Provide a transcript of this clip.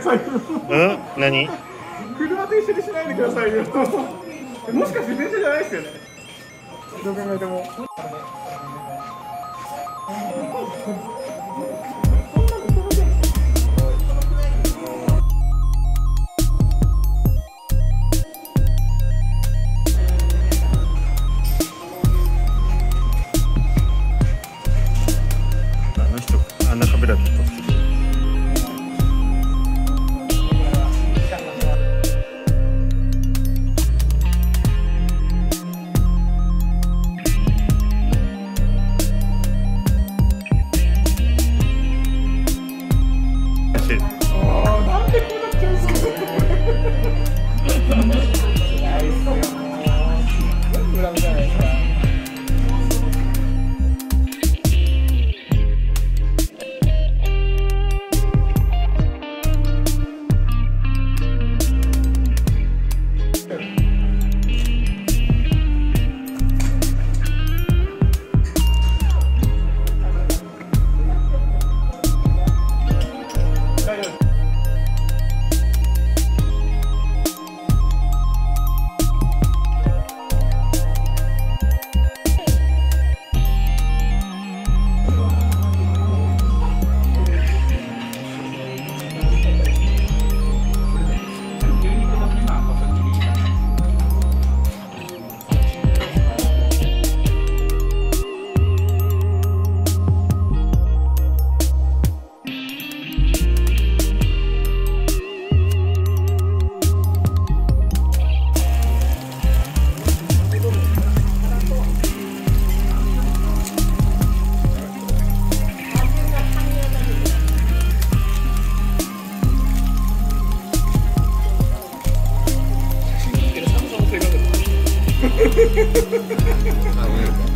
さいよ。 何？ 車と一緒にしないでくださいよ。もしかして電車じゃないですよね。どう考えても。 あの人あんなカメラで撮ってる。 なんでこうなっちゃうんですか。全部ダメじゃないですか。 あ、